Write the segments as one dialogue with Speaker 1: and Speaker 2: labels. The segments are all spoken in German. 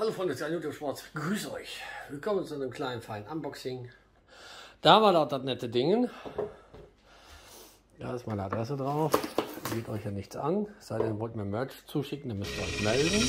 Speaker 1: Hallo Freunde des YouTube Sports, grüße euch. Willkommen zu einem kleinen feinen Unboxing. Da war das nette Ding. Da ist meine Adresse drauf. Geht euch ja nichts an. Sei denn, wollt mir Merch zuschicken, dann müsst ihr euch melden.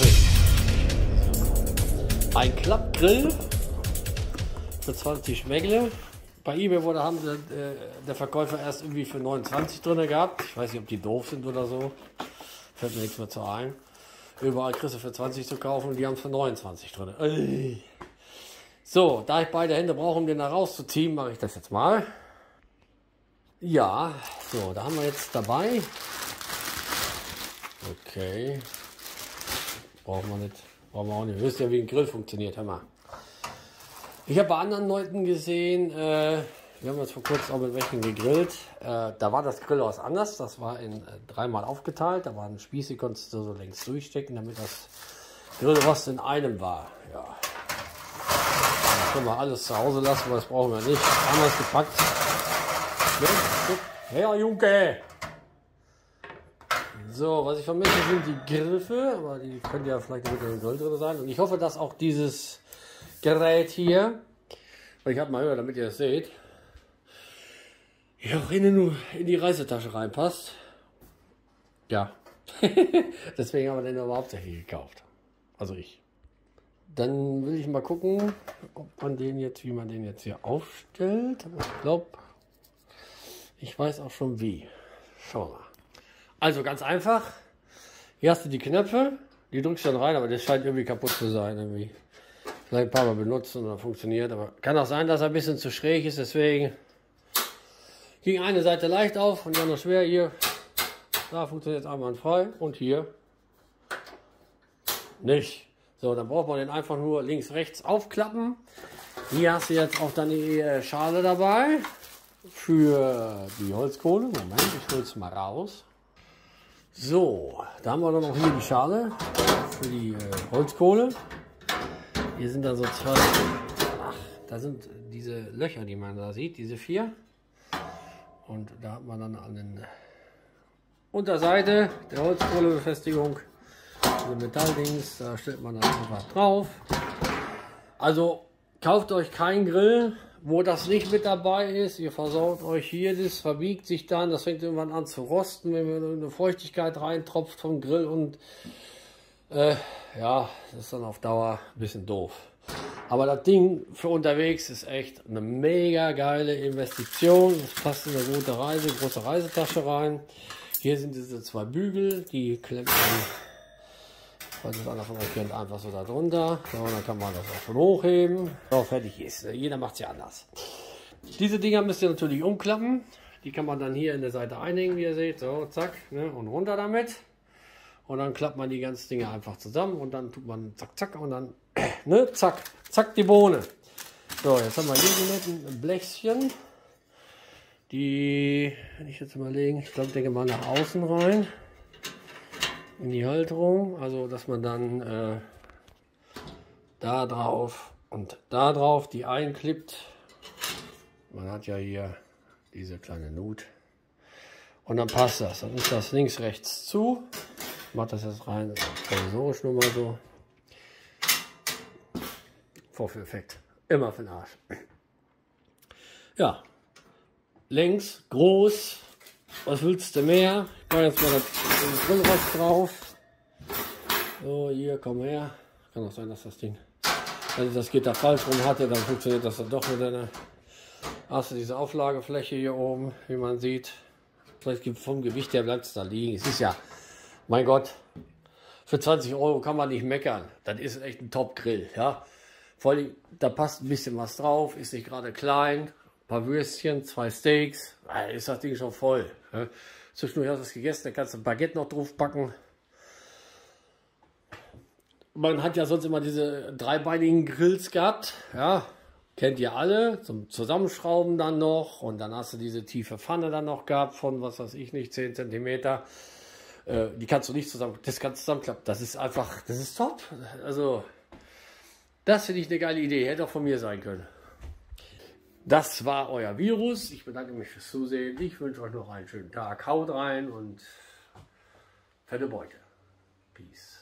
Speaker 1: Ein Klappgrill für 20 Schmeckle. Bei eBay haben sie, der Verkäufer erst irgendwie für 29 drin gehabt. Ich weiß nicht, ob die doof sind oder so. Fällt mir nichts mehr zu ein. Überall kriegst du für 20 zu kaufen und die haben es für 29 drin. So, da ich beide Hände brauche, um den da rauszuziehen, mache ich das jetzt mal. Ja, so, da haben wir jetzt dabei. Okay. Brauchen wir nicht. Brauchen wir auch nicht. Ihr wisst ja, wie ein Grill funktioniert. Hör mal. Ich habe bei anderen Leuten gesehen, wir haben jetzt vor kurzem auch mit welchen gegrillt. Da war das Grillhaus anders. Das war in dreimal aufgeteilt. Da waren Spieße, konntest du so längs durchstecken, damit das Grillrost in einem war. Ja. Dann können wir alles zu Hause lassen, weil das brauchen wir nicht. Anders gepackt. Herr Junge! So, was ich vermisse, sind die Griffe. Aber die können ja vielleicht mit dem Grill drin sein. Und ich hoffe, dass auch dieses Gerät hier, weil ich habe mal höher, damit ihr das seht, ja, auch innen in die Reisetasche reinpasst. Ja. Deswegen haben wir den überhaupt hier gekauft. Also ich. Dann will ich mal gucken, ob man den jetzt, wie man den jetzt hier aufstellt. Aber ich glaube, ich weiß auch schon wie. Schauen wir mal. Also ganz einfach. Hier hast du die Knöpfe, die drückst du dann rein, aber das scheint irgendwie kaputt zu sein. Irgendwie. Vielleicht ein paar Mal benutzen und dann funktioniert. Aber kann auch sein, dass er ein bisschen zu schräg ist, deswegen ging eine Seite leicht auf und die andere schwer. Hier, da funktioniert es einwandfrei und hier nicht. So, dann braucht man den einfach nur links, rechts aufklappen. Hier hast du jetzt auch dann die Schale dabei für die Holzkohle. Moment, ich hole es mal raus. So, da haben wir dann auch hier die Schale für die Holzkohle. Hier sind dann so zwei, da sind diese Löcher, die man da sieht, diese 4. Und da hat man dann an der Unterseite der Holzkohlebefestigung diese Metalldings, da stellt man dann einfach drauf. Also kauft euch keinen Grill, wo das nicht mit dabei ist. Ihr versaut euch hier, das verbiegt sich dann, das fängt irgendwann an zu rosten, wenn eine Feuchtigkeit reintropft vom Grill und ja, das ist dann auf Dauer ein bisschen doof. Aber das Ding für unterwegs ist echt eine mega geile Investition. Das passt in eine gute große Reisetasche rein. Hier sind diese 2 Bügel, die klemmt man, falls es einer von euch kennt, einfach so da drunter. So, dann kann man das auch schon hochheben. So, fertig ist. Jeder macht es ja anders. Diese Dinger müsst ihr natürlich umklappen. Die kann man dann hier in der Seite einhängen, wie ihr seht. So, zack, ne, und runter damit. Und dann klappt man die ganzen Dinge einfach zusammen und dann tut man zack, zack und dann, ne, zack, zack die Bohne. So, jetzt haben wir hier die netten Blechchen. Die, wenn ich jetzt überlegen, ich glaube, denke mal nach außen rein. In die Halterung. Also, dass man dann da drauf und da drauf die einklippt. Man hat ja hier diese kleine Nut. Und dann passt das. Dann ist das links, rechts zu. Ich mache das jetzt rein, provisorisch nur mal so. Vorführeffekt. Immer für den Arsch. Ja. Längs, groß. Was willst du mehr? Ich mache jetzt mal das Grillrost drauf. So, hier, komm her. Kann auch sein, dass das Ding, wenn ich das Gitter falsch rum hatte, dann funktioniert das dann doch mit einer. Hast du diese Auflagefläche hier oben, wie man sieht. Vielleicht vom Gewicht her bleibt es da liegen. Es ist ja, mein Gott, für 20 € kann man nicht meckern. Das ist echt ein Top-Grill. Ja? Vor allem, da passt ein bisschen was drauf, ist nicht gerade klein. Ein paar Würstchen, 2 Steaks, da ist das Ding schon voll. Ja? Zwischendurch hast du es gegessen, da kannst du ein Baguette noch drauf packen. Man hat ja sonst immer diese dreibeinigen Grills gehabt. Ja? Kennt ihr alle, zum Zusammenschrauben dann noch. Und dann hast du diese tiefe Pfanne dann noch gehabt von, was weiß ich nicht, 10 cm. Die kannst du nicht zusammenklappen. Das ist einfach, das ist top. Also, das finde ich eine geile Idee. Hätte auch von mir sein können. Das war euer Virus. Ich bedanke mich fürs Zusehen. Ich wünsche euch noch einen schönen Tag. Haut rein und fette Beute. Peace.